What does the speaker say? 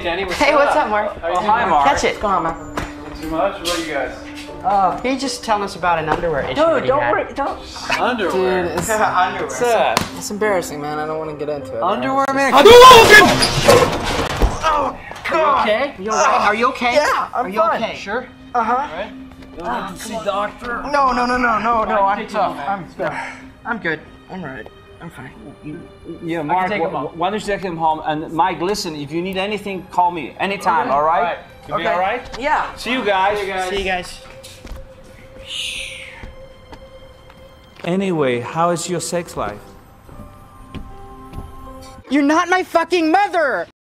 Jenny. What's Hey, up? what's up, Mark? Oh, hi, Mark. Catch it. Go on, man. Too much? What are you guys? Can you just tell us about an underwear issue? Dude, don't worry. Don't. Underwear. Dude, it's, Underwear. What's up? it's embarrassing, man. I don't want to get into it. Underwear, man. Are you okay? Are you okay? Yeah, I'm Are you fine. okay? Sure. Uh-huh. Don't need to see doctor. No, I'm take tough. them off, man. I'm good. I'm right. I'm fine. Yeah, Mark, take him off. why don't you take him home? And Mike, listen, if you need anything, call me anytime, all right? You be all right? Yeah. See you guys. See you guys. Anyway, how is your sex life? You're not my fucking mother!